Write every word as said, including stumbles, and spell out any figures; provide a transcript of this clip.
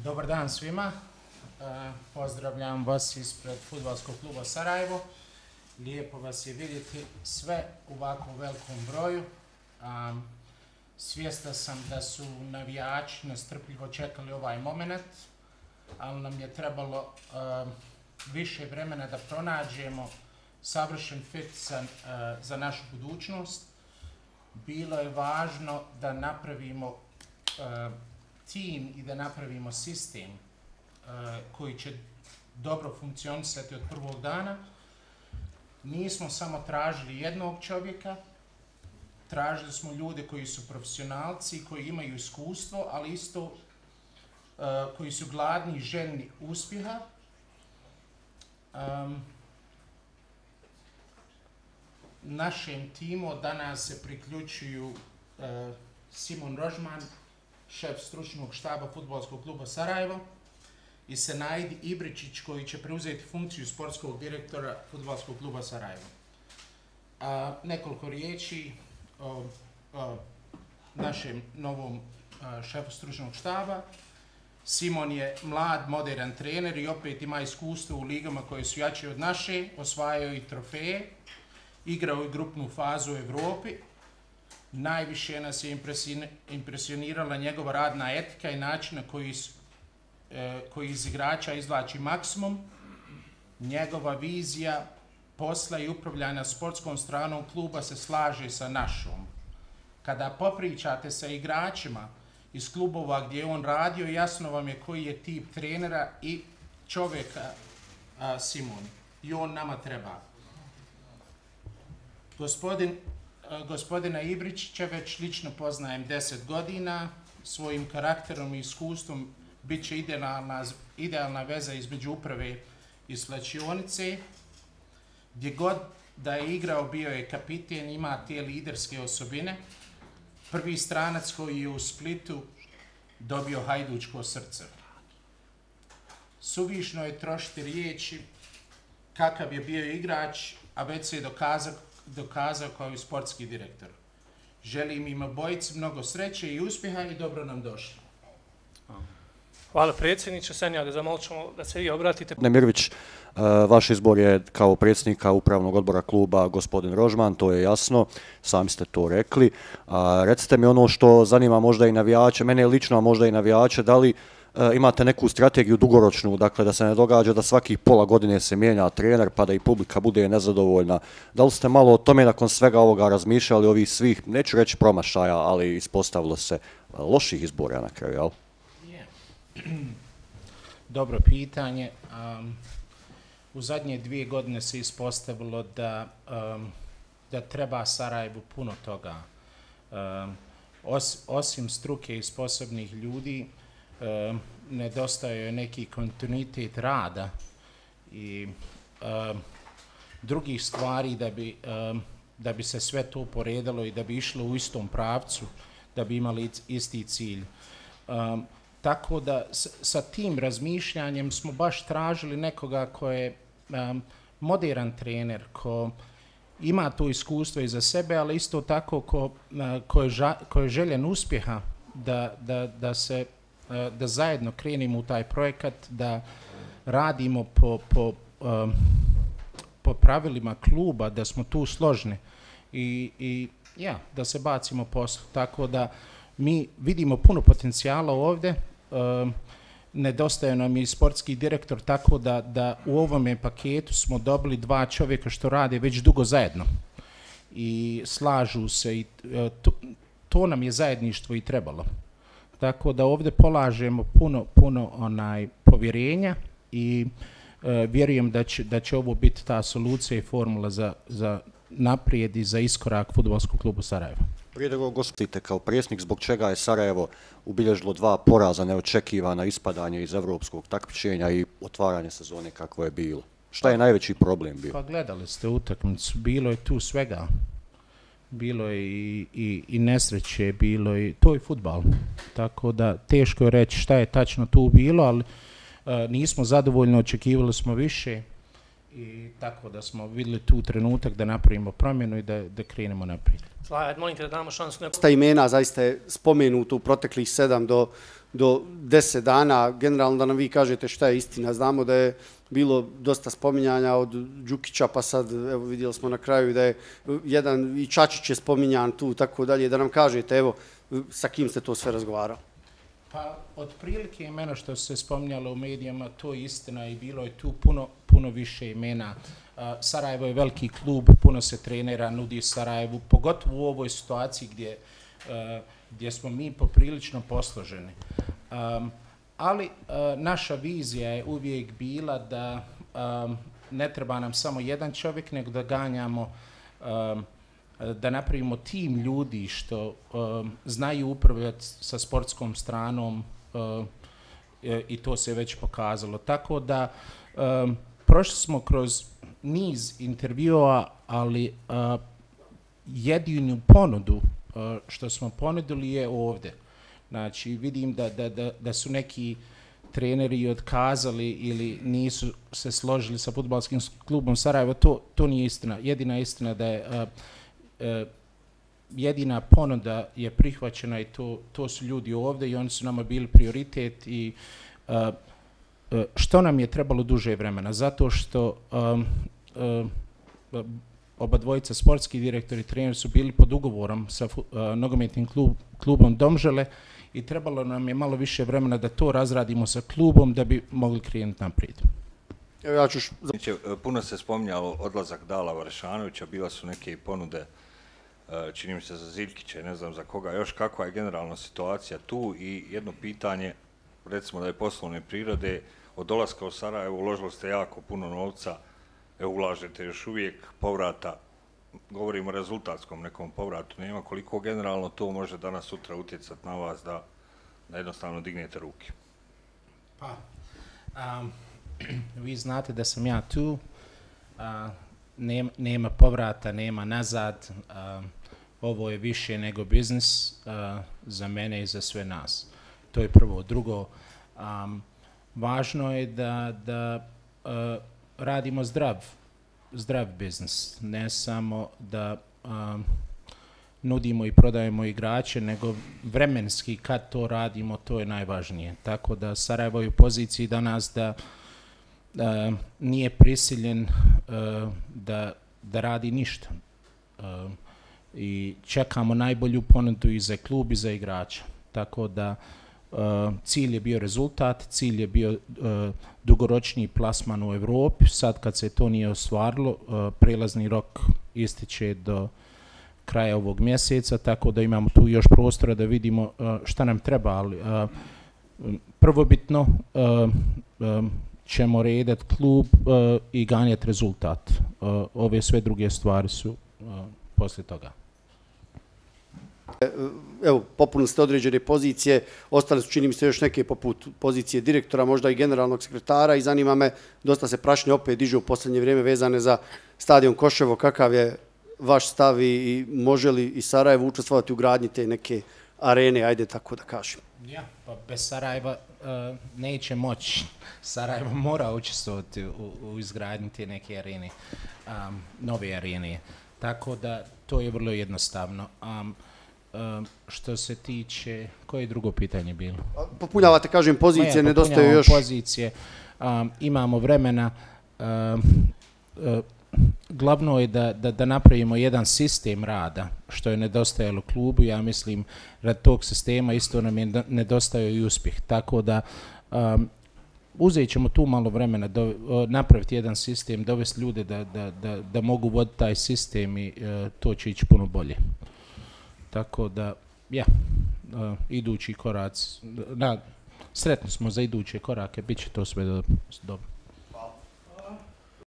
Dobar dan svima. Pozdravljam vas ispred Fudbalskog kluba Sarajevo. Lijepo vas je vidjeti sve u ovako velikom broju. Svjestan sam da su navijači nestrpljivo čekali ovaj moment, ali nam je trebalo više vremena da pronađemo savršen fit za, za našu budućnost. Bilo je važno da napravimo tim i da napravimo sistem uh, koji će dobro funkcionisati od prvog dana. Nismo samo tražili jednog čovjeka, tražili smo ljude koji su profesionalci, koji imaju iskustvo, ali isto uh, koji su gladni i željni uspjeha. Um, našem timu danas se priključuju uh, Simon Rožman, šef stručnog štaba Fudbalskog kluba Sarajevo, i Senaid Ibričić, koji će preuzeti funkciju sportskog direktora Fudbalskog kluba Sarajevo. A, nekoliko riječi o, o našem novom a, šefu stručnog štaba. Simon je mlad, modern trener i opet ima iskustvo u ligama koje su jače od naše, osvajao i trofeje, igrao i grupnu fazu u Evropi. Najviše nas je impresionirala njegova radna etika i način na koji, e, koji iz igrača izvlači maksimum. Njegova vizija posla i upravljanja sportskom stranom kluba se slaže sa našom. Kada popričate sa igračima iz klubova gdje je on radio, jasno vam je koji je tip trenera i čovjeka a, Simon. I on nama treba. Gospodin Gospodina Ibričića već lično poznajem deset godina, svojim karakterom i iskustvom bit će idealna, idealna veza između uprave i slačionice. Gdje god da je igrao, bio je kapiten, ima te liderske osobine. Prvi stranac koji je u Splitu dobio hajdučko srce. Suvišno je trošiti riječi kakav je bio igrač, a već se je dokazao dokazao kao i sportski direktor. Želim im obojici mnogo sreće i uspjeha i dobro nam došli. Hvala predsjedniče. Senjade, zamolit ćemo da se vi obratite. Nemirović, vaš izbor je kao predsjednika upravnog odbora kluba gospodin Rožman, to je jasno, sami ste to rekli. Recite mi ono što zanima možda i navijače, mene lično, a možda i navijače, da li imate neku strategiju dugoročnu, dakle da se ne događa da svakih pola godine se mijenja trener pa da i publika bude nezadovoljna. Da li ste malo o tome nakon svega ovoga razmišljali, ovih svih, neću reći promašaja, ali ispostavilo se loših izbora na kraju, jel? Yeah. Dobro pitanje. Um, u zadnje dvije godine se ispostavilo da, um, da treba Sarajevu puno toga. Um, os, osim struke i sposobnih ljudi, Uh, nedostaje neki kontinuitet rada i uh, drugih stvari da bi, uh, da bi se sve to poredalo i da bi išlo u istom pravcu, da bi imali isti cilj. Um, tako da s, sa tim razmišljanjem smo baš tražili nekoga ko je um, modern trener, ko ima to iskustvo iza sebe, ali isto tako ko, uh, ko, je, ža, ko je željen uspjeha da, da, da se da zajedno krenimo u taj projekat, da radimo po, po, um, po pravilima kluba, da smo tu složni i, i ja, da se bacimo poslu. Tako da mi vidimo puno potencijala ovdje, um, nedostaje nam i sportski direktor, tako da, da u ovome paketu smo dobili dva čovjeka što rade već dugo zajedno i slažu se i uh, to, to nam je zajedništvo i trebalo. Tako da ovdje polažemo puno, puno onaj povjerenja i e, vjerujem da će, da će ovo biti ta solucija i formula za, za naprijed i za iskorak Fudbalskog klubu Sarajevo. Prije nego gospite kao predsjednik, zbog čega je Sarajevo ubilježilo dva poraza, neočekivana ispadanje iz evropskog takmičenja i otvaranje sezone kako je bilo? Šta je najveći problem bio? Pa gledali ste utakmicu, bilo je tu svega. Bilo je i, i, i nesreće, bilo je, to je fudbal. Tako da teško je reći šta je tačno tu bilo, ali uh, nismo zadovoljni, očekivali smo više i tako da smo vidjeli tu trenutak da napravimo promjenu i da, da krenemo naprijed. Slajd, molim te da damo šansu. Dosta imena zaista je spomenuto u proteklih sedam do, do deset dana. Generalno da nam vi kažete šta je istina. Znamo da je bilo dosta spominjanja od Đukića, pa sad evo, vidjeli smo na kraju da je jedan i Čačić je spominjan tu, tako dalje. Da nam kažete evo sa kim ste to sve razgovarali. Pa, otprilike imena što se spominjalo u medijama, to je istina i bilo je tu puno, puno više imena. Uh, Sarajevo je veliki klub, puno se trenera nudi Sarajevu, pogotovo u ovoj situaciji gdje, uh, gdje smo mi poprilično posloženi. Um, ali uh, naša vizija je uvijek bila da um, ne treba nam samo jedan čovjek, nego da ganjamo um, da napravimo tim ljudi što um, znaju upravljati sa sportskom stranom uh, i to se već pokazalo. Tako da um, prošli smo kroz niz intervjua, ali uh, jedinu ponudu uh, što smo ponudili je ovdje. Znači vidim da, da, da, da su neki treneri otkazali ili nisu se složili sa fudbalskim klubom Sarajevo. To, to nije istina. Jedina istina da je uh, Uh, jedina ponuda je prihvaćena i to, to su ljudi ovdje i oni su nama bili prioritet i uh, uh, što nam je trebalo duže vremena, zato što um, uh, oba dvojica sportski direktori i treneri su bili pod ugovorom sa uh, nogometnim klub, klubom Domžale i trebalo nam je malo više vremena da to razradimo sa klubom da bi mogli krenuti naprijed. Evo ja ću... Puno se spominjalo odlazak Dala Varešanovića, bila su neke ponude, čini mi se za Ziljkića, ne znam za koga još, kakva je generalna situacija tu i jedno pitanje, recimo da je poslovne prirode, od dolaska u Sarajevo uložili ste jako puno novca, evo ulažete još uvijek povrata, govorimo o rezultatskom nekom povratu, nema koliko generalno to može danas sutra utjecati na vas da, da jednostavno dignete ruke. Pa, um, vi znate da sam ja tu, uh, nema, nema povrata, nema nazad, uh, ovo je više nego biznis uh, za mene i za sve nas. To je prvo. Drugo, um, važno je da, da uh, radimo zdrav, zdrav biznis, ne samo da um, nudimo i prodajemo igrače, nego vremenski kad to radimo, to je najvažnije. Tako da Sarajevo je u poziciji danas da uh, nije prisiljen uh, da, da radi ništa. Uh, I čekamo najbolju ponudu i za klub i za igrača. Tako da uh, cilj je bio rezultat, cilj je bio uh, dugoročni plasman u Europi. Sad kad se to nije ostvarilo, uh, prelazni rok ističe do kraja ovog mjeseca, tako da imamo tu još prostora da vidimo uh, šta nam treba, ali uh, prvobitno uh, um, ćemo redati klub uh, i ganjati rezultat. Uh, ove sve druge stvari su uh, poslije toga. Evo, popunili ste određene pozicije, ostale su, čini mi se, još neke poput pozicije direktora, možda i generalnog sekretara i zanima me, dosta se prašnje opet diže u posljednje vrijeme vezane za stadion Koševo, kakav je vaš stav i može li i Sarajevo učestvovati u gradnji te neke arene, ajde tako da kažem. Ja, pa bez Sarajeva uh, neće moći. Sarajevo mora učestvovati u, u izgradnji te neke arene, um, nove arene. Tako da to je vrlo jednostavno. Um, um, što se tiče, koje je drugo pitanje bilo? Popunjavate, kažem, pozicije, ja, nedostaju još... pozicije, um, imamo vremena. Um, uh, Glavno je da, da, da napravimo jedan sistem rada, što je nedostajalo klubu. Ja mislim, rad tog sistema isto nam je nedostajao i uspjeh. Tako da um, uzet ćemo tu malo vremena, do, uh, napraviti jedan sistem, dovesti ljude da, da, da, da mogu voditi taj sistem i uh, to će ići puno bolje. Tako da, ja, uh, idući korac, na, sretni smo za iduće korake, bit će to sve dobro.